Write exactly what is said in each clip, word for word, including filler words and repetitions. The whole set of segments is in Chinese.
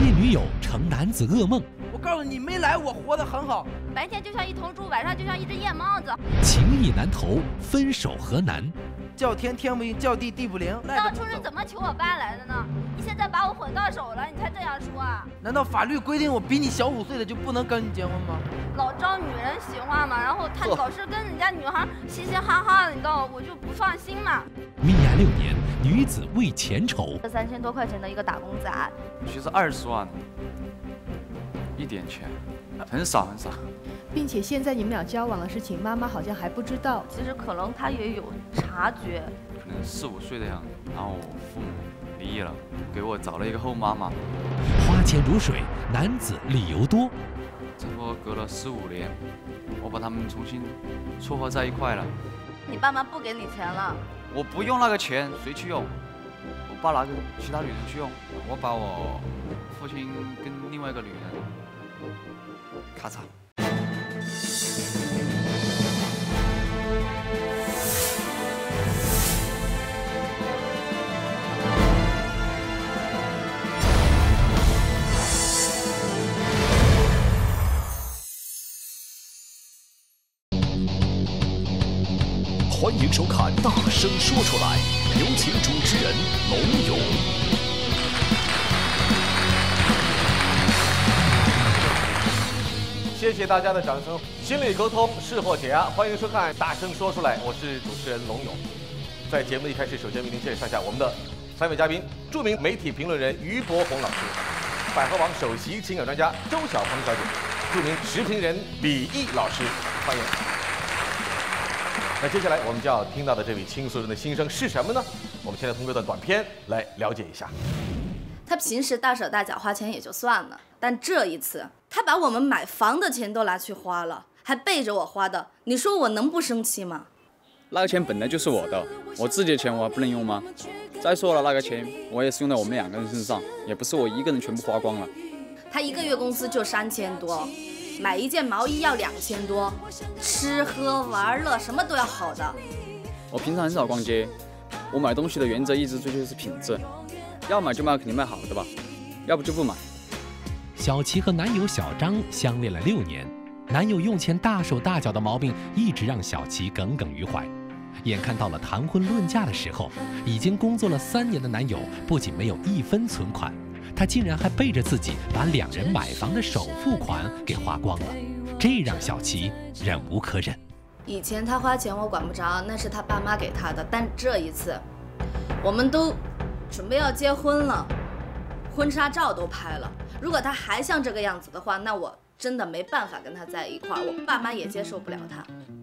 夜女友成男子噩梦。 我告诉你，没来我活得很好， 白天就像一头猪，晚上就像一只夜猫子。 情意难投，分手何难？ 叫天天不应，叫地地不灵。 当初是怎么求我爸来的呢？你现在把我混到手了，你才这样说啊？ 难道法律规定我比你小五岁的就不能跟你结婚吗？ 老招女人喜欢嘛，然后他老是跟人家女孩嘻嘻哈哈的，你知道我就不放心嘛。 命案六年，女子为钱仇。 这三千多块钱的一个打工仔， 其实二十万，一点钱，很少很少。 并且现在你们俩交往的事情，妈妈好像还不知道。 其实可能他也有察觉。 可能四五岁的样子，然后我父母离异了，给我找了一个后妈嘛。 花钱如水，男子理由多。 差不多隔了十五年，我把他们重新撮合在一块了。 你爸妈不给你钱了？ 我不用那个钱，谁去用？我爸拿给其他女人去用。我把我父亲跟另外一个女人，咔嚓。 欢迎收看《大声说出来》，有请主持人龙勇。 谢谢大家的掌声。心理沟通，事后解压，欢迎收看《大声说出来》，我是主持人龙勇。在节目的一开始，首先为您介绍一下我们的三位嘉宾：著名媒体评论人于博宏老师，百合网首席情感专家周小鹏小姐，著名时评人李毅老师，欢迎。那接下来我们就要听到的这位倾诉人的心声是什么呢？我们现在通过一段短片来了解一下。 他平时大手大脚花钱也就算了，但这一次他把我们买房的钱都拿去花了，还背着我花的，你说我能不生气吗？ 那个钱本来就是我的，我自己的钱我还不能用吗？再说了，那个钱我也是用在我们两个人身上，也不是我一个人全部花光了。 他一个月工资就三千多，买一件毛衣要两千多，吃喝玩乐什么都要好的。 我平常很少逛街，我买东西的原则一直追求的是品质，要买就买肯定买好的吧，要不就不买。 小琪和男友小张相恋了六年，男友用钱大手大脚的毛病一直让小琪耿耿于怀。眼看到了谈婚论嫁的时候，已经工作了三年的男友不仅没有一分存款，他竟然还背着自己把两人买房的首付款给花光了，这让小琪忍无可忍。 以前他花钱我管不着，那是他爸妈给他的，但这一次我们都准备要结婚了，婚纱照都拍了，如果他还像这个样子的话，那我真的没办法跟他在一块儿，我爸妈也接受不了他。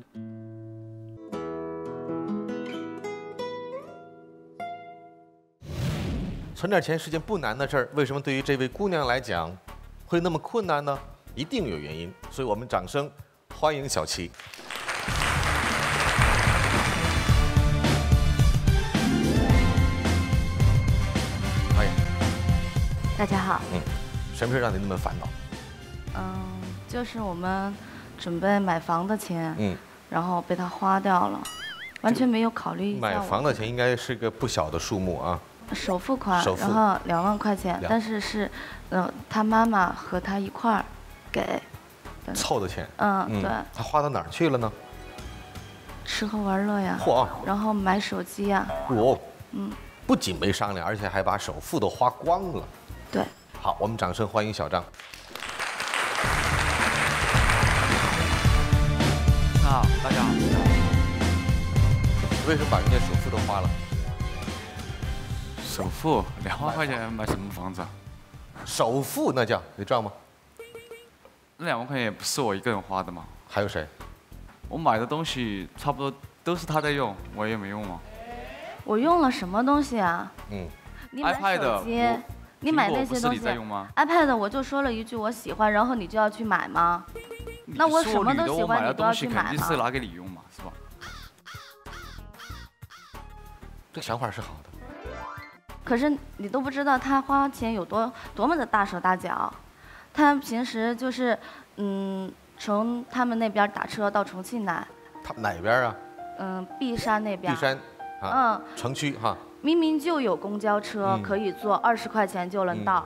存点钱是件不难的事儿，为什么对于这位姑娘来讲会那么困难呢？一定有原因，所以我们掌声欢迎小琪。欢迎。 大家好。 嗯，什么事让你那么烦恼？ 嗯，就是我们准备买房的钱， 嗯， 然后被他花掉了，完全没有考虑一下。 买房的钱应该是个不小的数目啊。 首付款， 首付然后两万块钱，但是是，嗯、呃，他妈妈和他一块儿给凑的钱。 嗯，嗯对。 他花到哪儿去了呢？ 吃喝玩乐呀。 嚯！ 然后买手机呀。 哦。 嗯。 不仅没商量，而且还把首付都花光了。 对。 好，我们掌声欢迎小张。 啊，大家好。 为什么把人家首付都花了？ 首付两万块钱买什么房子啊？ 首付那叫，你知道吗？ 那两万块钱也不是我一个人花的嘛。 还有谁？ 我买的东西差不多都是他在用，我也没用嘛。 我用了什么东西啊？ 嗯。 你买手机，你买那些东西 ，iPad 我就说了一句我喜欢，然后你就要去买吗？那我什么都喜欢，你都要去买吗？ 肯定是拿给你用嘛，是吧？ 这想法是好的。 可是你都不知道他花钱有多多么的大手大脚，他平时就是，嗯，从他们那边打车到重庆来。 他哪边啊？ 嗯，璧山那边。 璧山，啊，嗯，城区哈。 明明就有公交车可以坐，二十块钱就能到，嗯、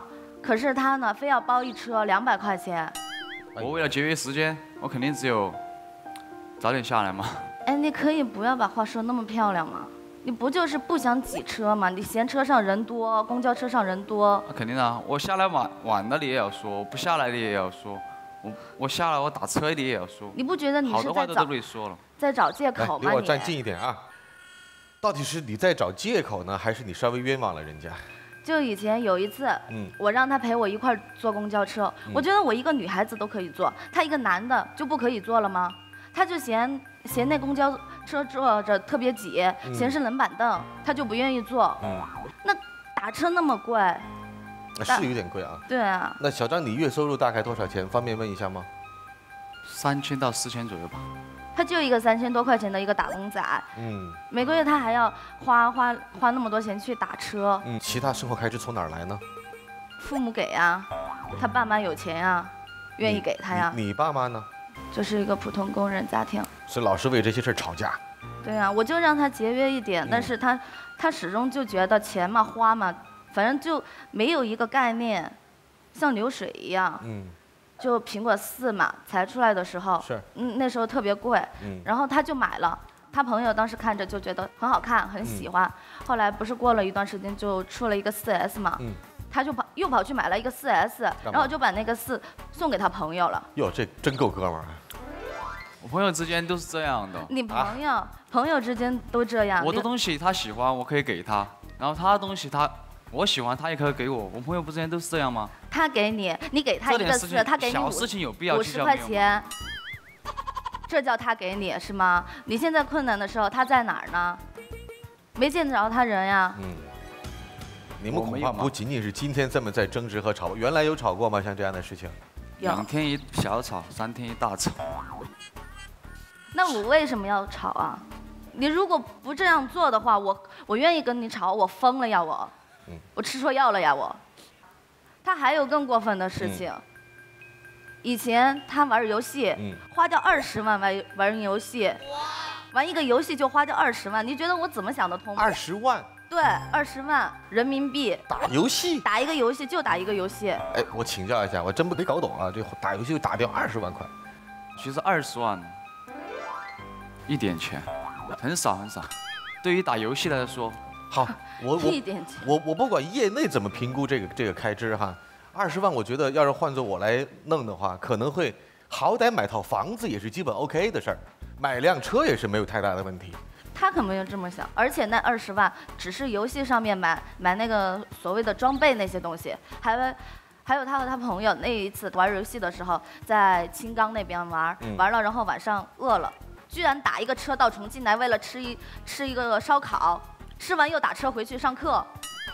可是他呢，非要包一车两百块钱。 我为了节约时间，我肯定只有早点下来嘛。 哎，你可以不要把话说那么漂亮吗？你不就是不想挤车吗？你嫌车上人多，公交车上人多。 那肯定啊，我下来晚晚的你也要说，我不下来的也要说，我我下来我打车的也要说。 你不觉得你好是在找的话都对你说了， 在找借口吗？ 离我站近一点啊！到底是你在找借口呢，还是你稍微冤枉了人家？ 就以前有一次，嗯，我让他陪我一块儿坐公交车，嗯、我觉得我一个女孩子都可以坐，他一个男的就不可以坐了吗？他就嫌嫌那公交车坐着特别挤，嗯、嫌是冷板凳，他就不愿意坐。嗯，那打车那么贵， 是有点贵啊。 对啊。 那小张，你月收入大概多少钱？方便问一下吗？ 三千到四千左右吧。 他就一个三千多块钱的一个打工仔，嗯，每个月他还要花花花那么多钱去打车， 嗯，其他生活开支从哪儿来呢？ 父母给啊，他爸妈有钱呀，愿意给他呀。 你, 你爸妈呢？ 就是一个普通工人家庭， 是老是为这些事吵架。 对啊，我就让他节约一点，嗯、但是他他始终就觉得钱嘛花嘛，反正就没有一个概念，像流水一样，嗯。就苹果四嘛，才出来的时候， 是， 嗯，那时候特别贵，嗯，然后他就买了，他朋友当时看着就觉得很好看，很喜欢，嗯、后来不是过了一段时间就出了一个四 S 嘛，嗯，他就跑又跑去买了一个四 S， 然后就把那个四送给他朋友了。 哟，这真够哥们儿。 我朋友之间都是这样的。 你朋友、啊、朋友之间都这样。 我的东西他喜欢，我可以给他，然后他的东西他。我喜欢他也可以给我，我朋友不之间都是这样吗？ 他给你，你给他一个四，他给你五五十块钱，这叫他给你是吗？你现在困难的时候他在哪儿呢？没见着他人呀。嗯， 你们恐怕不仅仅是今天这么在争执和吵，原来有吵过吗？像这样的事情？ 两天一小吵，三天一大吵。 那我为什么要吵啊？你如果不这样做的话，我我愿意跟你吵，我疯了呀我。嗯、我吃错药了呀我。他还有更过分的事情，嗯、以前他玩游戏，嗯、花掉二十万玩玩游戏，玩一个游戏就花掉二十万，你觉得我怎么想得通？ 二十万？ 对，二十万人民币。 打游戏？ 打一个游戏就打一个游戏。 哎，我请教一下，我真没搞懂啊，这打游戏就打掉二十万块。 其实二十万，一点钱，很少很少，对于打游戏来说。 好，我我我我不管业内怎么评估这个这个开支哈，二十万我觉得要是换做我来弄的话，可能会好歹买套房子也是基本 OK 的事儿，买辆车也是没有太大的问题。 他可没有这么想，而且那二十万只是游戏上面买买那个所谓的装备那些东西，还还有他和他朋友那一次玩游戏的时候，在青冈那边玩，嗯、玩了然后晚上饿了，居然打一个车到重庆来，为了吃一吃一个烧烤。吃完又打车回去上课。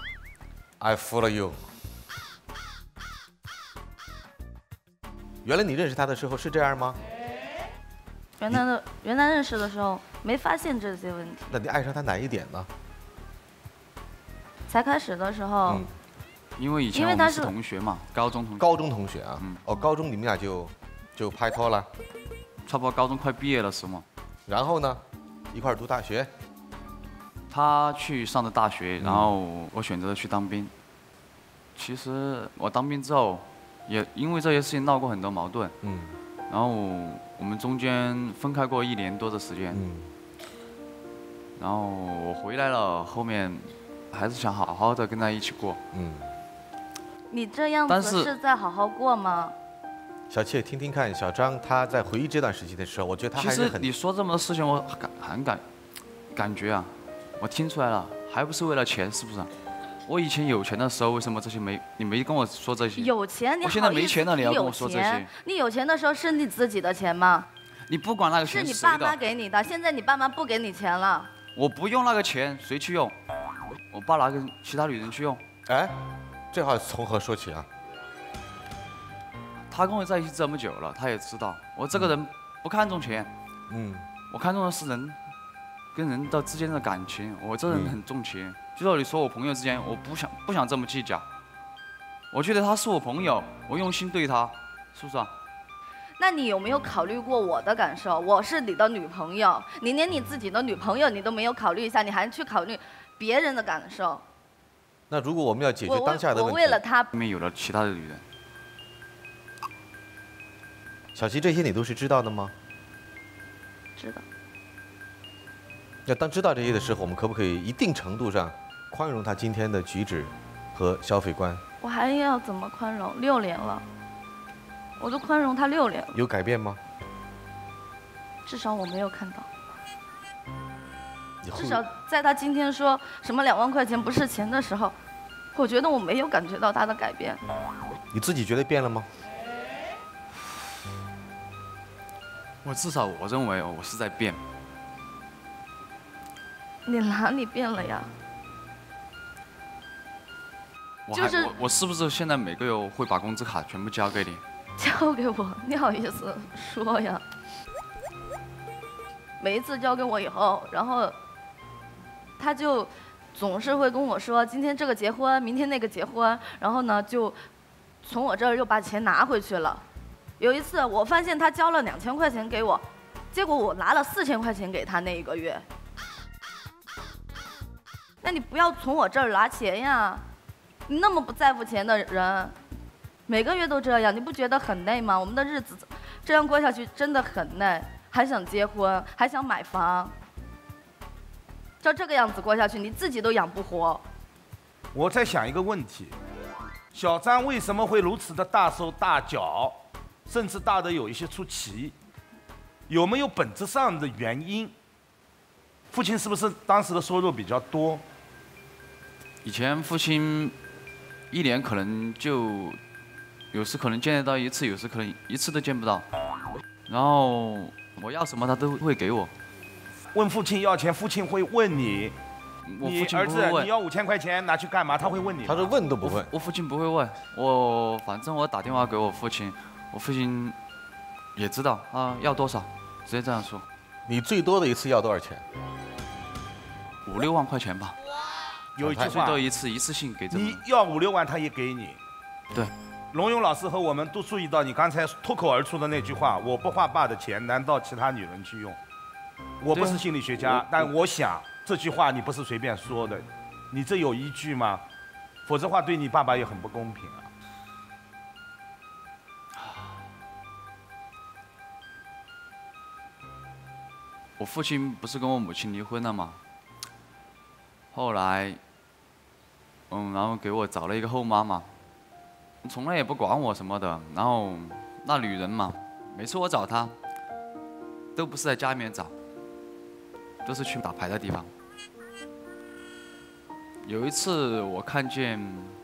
I follow you。原来你认识他的时候是这样吗？ 原来的原来认识的时候没发现这些问题。 那你爱上他哪一点呢？ 才开始的时候， 嗯、因为以前我们是同学嘛，高中同学。 高中同学啊，嗯、哦，高中你们俩就就拍拖了， 差不多高中快毕业的时候嘛。 然后呢，一块儿读大学。 他去上的大学，然后我选择去当兵。其实我当兵之后，也因为这些事情闹过很多矛盾。嗯。然后我们中间分开过一年多的时间。嗯。然后我回来了，后面还是想好好的跟他一起过。嗯。 你这样子是在好好过吗？ 小七，听听看，小张他在回忆这段时期的时候，我觉得他还是很…… 其实你说这么多事情，我感很感感觉啊。我听出来了，还不是为了钱，是不是？我以前有钱的时候，为什么这些没你没跟我说这些？ 有钱，你好意思？ 我现在没钱了，你要跟我说这些？ 你有钱的时候是你自己的钱吗？ 你不管那个钱是你爸妈给你的，现在你爸妈不给你钱了。 我不用那个钱，谁去用？我爸拿给其他女人去用。 哎，这话从何说起啊？ 他跟我在一起这么久了，他也知道我这个人不看重钱，嗯，我看重的是人。跟人的之间的感情，我这人很重情。就像你说我朋友之间，我不想不想这么计较。我觉得他是我朋友，我用心对他，是不是啊？ 那你有没有考虑过我的感受？我是你的女朋友，你连你自己的女朋友你都没有考虑一下，你还去考虑别人的感受？ 那如果我们要解决当下的问题， 我为了他， 后面有了其他的女人。 小琪，这些你都是知道的吗？ 知道。 那当知道这些的时候，我们可不可以一定程度上宽容他今天的举止和消费观？ 我还要怎么宽容？六年了，我都宽容他六年了。 有改变吗？ 至少我没有看到。至少在他今天说什么两万块钱不是钱的时候，我觉得我没有感觉到他的改变。 你自己觉得变了吗？ 我至少我认为我是在变。 你哪里变了呀？ 我还就是我我是不是现在每个月会把工资卡全部交给你？ 交给我？你好意思说呀？每一次交给我以后，然后他就总是会跟我说，今天这个结婚，明天那个结婚，然后呢就从我这儿又把钱拿回去了。有一次我发现他交了两千块钱给我，结果我拿了四千块钱给他那一个月。那你不要从我这儿拿钱呀！你那么不在乎钱的人，每个月都这样，你不觉得很累吗？我们的日子这样过下去真的很累，还想结婚，还想买房，照这个样子过下去，你自己都养不活。 我在想一个问题：小张为什么会如此的大手大脚，甚至大的有一些出奇？有没有本质上的原因？父亲是不是当时的收入比较多？ 以前父亲一年可能就有时可能见得到一次，有时可能一次都见不到。然后我要什么他都会给我。 问父亲要钱，父亲会问你，你儿子你要五千块钱拿去干嘛？他会问你。 他说问都不问。 我父亲不会问我，反正我打电话给我父亲，我父亲也知道啊要多少，直接这样说。 你最多的一次要多少钱？ 五六万块钱吧。 有一句话， 最多一次一次性给这么。 你要五六万，他也给你。 对。 龙勇老师和我们都注意到你刚才脱口而出的那句话：“我不花爸的钱，难道其他女人去用？”我不是心理学家，但我想这句话你不是随便说的，你这有依据吗？否则话对你爸爸也很不公平啊。 我父亲不是跟我母亲离婚了吗？后来，嗯，然后给我找了一个后妈嘛，从来也不管我什么的。然后那女人嘛，每次我找她，都不是在家里面找，都是去打牌的地方。有一次我看见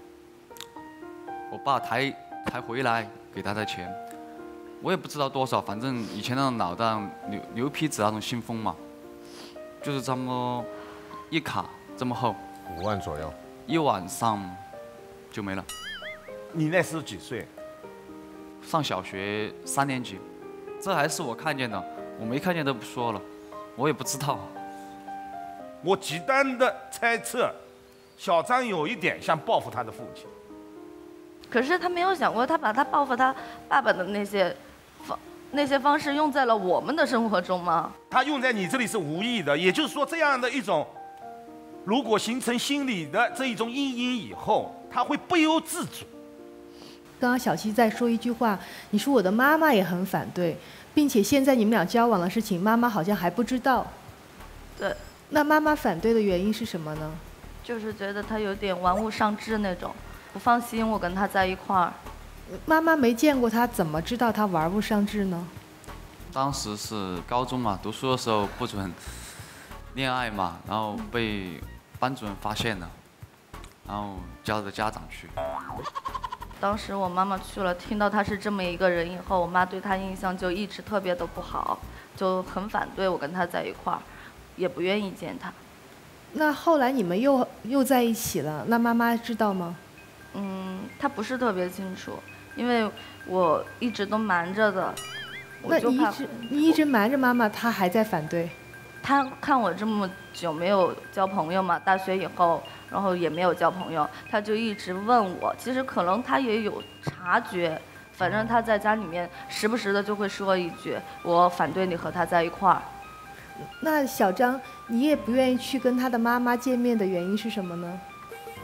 我爸抬抬回来给他的钱，我也不知道多少，反正以前那种脑袋牛牛皮纸那种信封嘛，就是这么一卡这么厚， 五万左右， 一晚上就没了。 你那时候几岁？ 上小学三年级，这还是我看见的，我没看见都不说了，我也不知道。 我极端的猜测，小张有一点想报复他的父亲。 可是他没有想过，他把他报复他爸爸的那些方那些方式用在了我们的生活中吗？ 他用在你这里是无意的，也就是说，这样的一种，如果形成心理的这一种阴影以后，他会不由自主。 刚刚小七在说一句话，你说我的妈妈也很反对，并且现在你们俩交往的事情，妈妈好像还不知道。 对。 那妈妈反对的原因是什么呢？ 就是觉得他有点玩物丧志那种，不放心我跟他在一块儿。 妈妈没见过他，怎么知道他玩物丧志呢？ 当时是高中嘛，读书的时候不准恋爱嘛，然后被班主任发现了，然后叫着家长去。 当时我妈妈去了，听到他是这么一个人以后，我妈对他印象就一直特别的不好，就很反对我跟他在一块儿，也不愿意见他。 那后来你们又又在一起了，那妈妈知道吗？ 嗯，她不是特别清楚，因为我一直都瞒着的。 那你一直你一直瞒着妈妈，她还在反对？ 她看我这么久没有交朋友嘛，大学以后，然后也没有交朋友，她就一直问我。其实可能她也有察觉，反正她在家里面时不时的就会说一句：“我反对你和他在一块儿。” 那小张，你也不愿意去跟他的妈妈见面的原因是什么呢？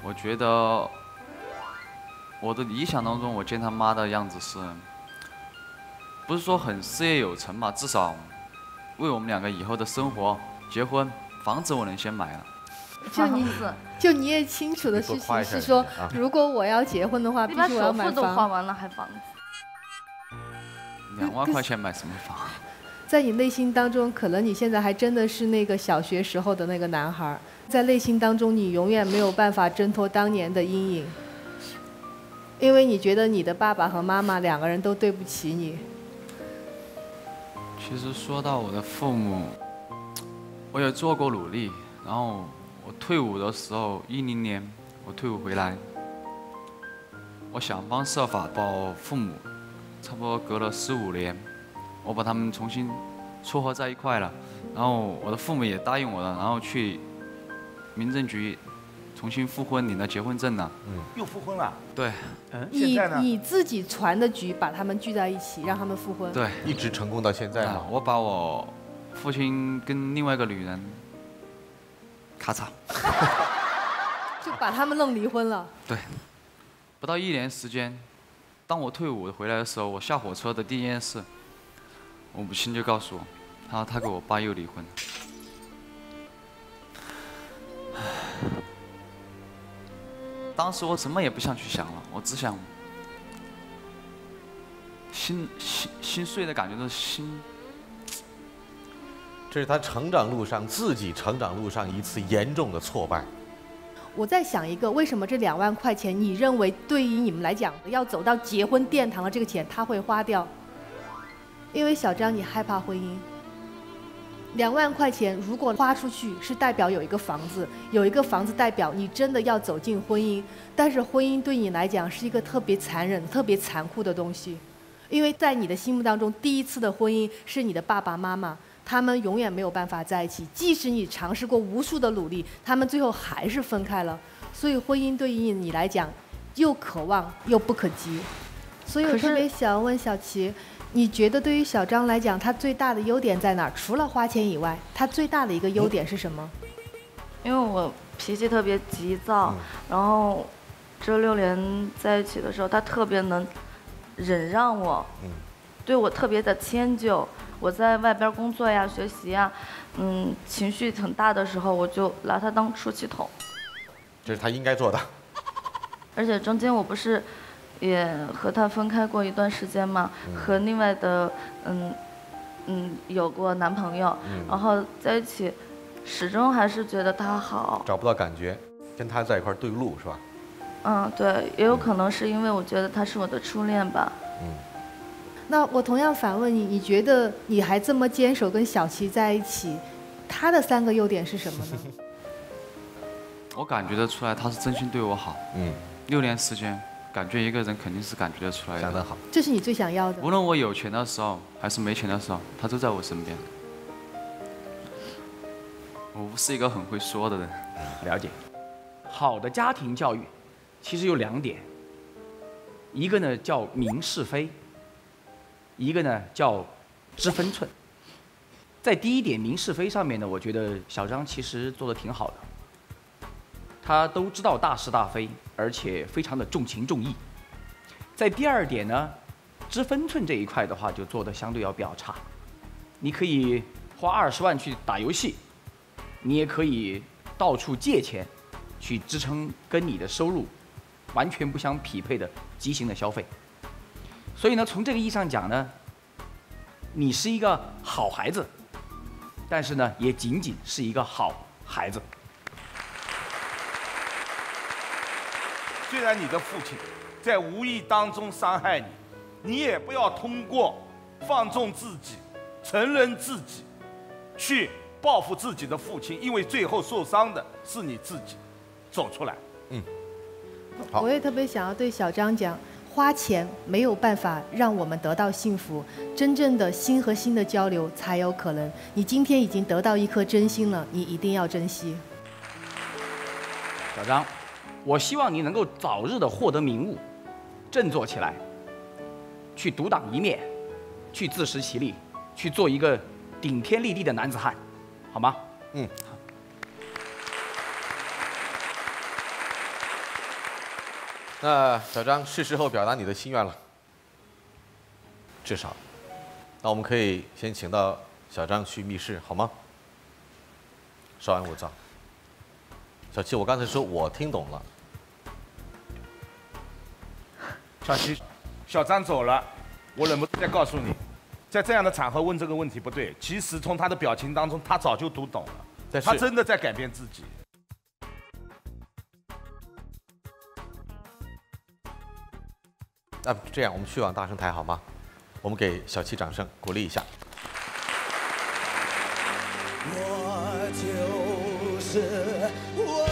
我觉得我的理想当中，我见他妈的样子是，不是说很事业有成吧，至少为我们两个以后的生活、结婚、房子我能先买了。 就你，就你也清楚的事情是说，如果我要结婚的话，必须我要买房。 你把首付都花完了，还房子？ 两万块钱买什么房？ 在你内心当中，可能你现在还真的是那个小学时候的那个男孩，在内心当中，你永远没有办法挣脱当年的阴影，因为你觉得你的爸爸和妈妈两个人都对不起你。 其实说到我的父母，我也做过努力，然后我退伍的时候，一零年我退伍回来，我想方设法把我父母，差不多隔了十五年，我把他们重新撮合在一块了，然后我的父母也答应我了，然后去民政局重新复婚，领了结婚证了。 嗯，又复婚了？ 对。 嗯， 你现在呢？ 你自己传的局把他们聚在一起，让他们复婚。 对， 一直成功到现在嘛。 我把我父亲跟另外一个女人，咔嚓， 就把他们弄离婚了。 对，不到一年时间，当我退伍回来的时候，我下火车的第一件事，我母亲就告诉我，她说她跟我爸又离婚了。当时我什么也不想去想了，我只想心心心碎的感觉，都是心。 这是他成长路上自己成长路上一次严重的挫败。 我在想一个，为什么这两万块钱，你认为对于你们来讲，要走到结婚殿堂的这个钱，他会花掉？因为小张，你害怕婚姻。两万块钱如果花出去，是代表有一个房子，有一个房子代表你真的要走进婚姻。但是婚姻对你来讲是一个特别残忍、特别残酷的东西，因为在你的心目当中，第一次的婚姻是你的爸爸妈妈，他们永远没有办法在一起，即使你尝试过无数的努力，他们最后还是分开了。所以婚姻对于你来讲，又渴望又不可及。所以我特别想问小琪，你觉得对于小张来讲，他最大的优点在哪儿？除了花钱以外，他最大的一个优点是什么？ 因为我脾气特别急躁，嗯、然后这六年在一起的时候，他特别能忍让我，嗯、对我特别的迁就。我在外边工作呀、学习呀，嗯，情绪很大的时候，我就拿他当出气筒。 这是他应该做的。 而且中间我不是也和他分开过一段时间嘛，嗯、和另外的嗯嗯有过男朋友，嗯、然后在一起，始终还是觉得他好， 找不到感觉，跟他在一块对路是吧？ 嗯，对，也有可能是因为我觉得他是我的初恋吧。 嗯。 那我同样反问你，你觉得你还这么坚守跟小琪在一起，他的三个优点是什么呢？ 我感觉得出来，他是真心对我好。嗯。六年时间，感觉一个人肯定是感觉得出来的。 讲得好。 这是你最想要的。 无论我有钱的时候，还是没钱的时候，他都在我身边。我不是一个很会说的人。 了解。好的家庭教育，其实有两点，一个呢叫明是非。一个呢叫知分寸，在第一点明是非上面呢，我觉得小张其实做得挺好的，他都知道大是大非，而且非常的重情重义。在第二点呢，知分寸这一块的话，就做得相对要比较差。你可以花二十万去打游戏，你也可以到处借钱，去支撑跟你的收入完全不相匹配的畸形的消费。所以呢，从这个意义上讲呢，你是一个好孩子，但是呢，也仅仅是一个好孩子。 虽然你的父亲在无意当中伤害你，你也不要通过放纵自己、承认自己，去报复自己的父亲，因为最后受伤的是你自己。走出来。 嗯， 好。我也特别想要对小张讲。花钱没有办法让我们得到幸福，真正的心和心的交流才有可能。你今天已经得到一颗真心了，你一定要珍惜。 小张，我希望你能够早日的获得名物，振作起来，去独当一面，去自食其力，去做一个顶天立地的男子汉，好吗？ 嗯。 那小张是时候表达你的心愿了，至少，那我们可以先请到小张去密室，好吗？稍安勿躁。小七，我刚才说我听懂了。 小七，小张走了，我忍不住再告诉你，在这样的场合问这个问题不对。其实从他的表情当中，他早就读懂了， 但是他真的在改变自己。 那这样，我们去往大声台好吗？我们给小七掌声鼓励一下。 我就是我，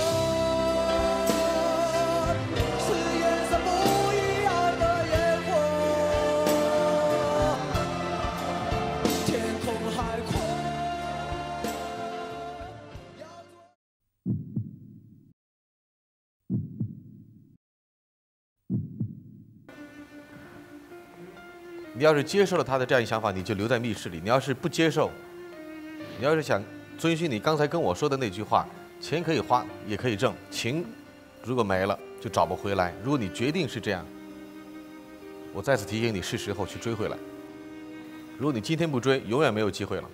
是颜色不一样的烟火，天空海阔。 你要是接受了他的这样一想法，你就留在密室里；你要是不接受，你要是想遵循你刚才跟我说的那句话，钱可以花，也可以挣，情如果没了就找不回来。如果你决定是这样，我再次提醒你，是时候去追回来。如果你今天不追，永远没有机会了。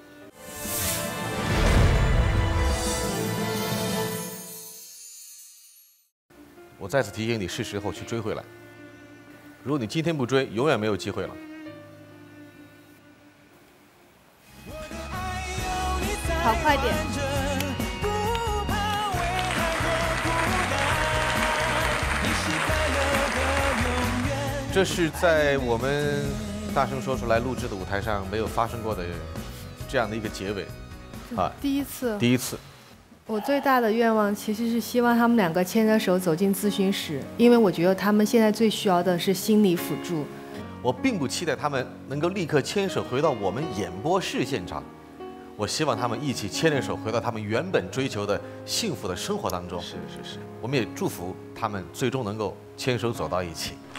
我再次提醒你，是时候去追回来。如果你今天不追，永远没有机会了。 好，快点！ 这是在我们大声说出来录制的舞台上没有发生过的这样的一个结尾，啊， 第一次， 第一次。 我最大的愿望其实是希望他们两个牵着手走进咨询室，因为我觉得他们现在最需要的是心理辅助。 我并不期待他们能够立刻牵手回到我们演播室现场，我希望他们一起牵着手回到他们原本追求的幸福的生活当中。 是是是， 我们也祝福他们最终能够牵手走到一起。